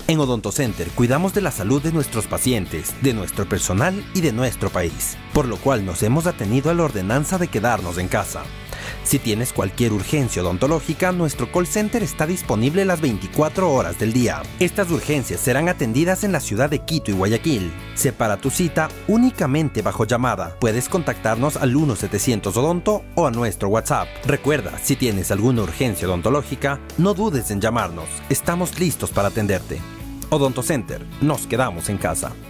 En OdontoCenter cuidamos de la salud de nuestros pacientes, de nuestro personal y de nuestro país, por lo cual nos hemos atenido a la ordenanza de quedarnos en casa. Si tienes cualquier urgencia odontológica, nuestro call center está disponible las 24 horas del día. Estas urgencias serán atendidas en la ciudad de Quito y Guayaquil. Separa tu cita únicamente bajo llamada. Puedes contactarnos al 1-700-ODONTO o a nuestro WhatsApp. Recuerda, si tienes alguna urgencia odontológica, no dudes en llamarnos. Estamos listos para atenderte. OdontoCenter, nos quedamos en casa.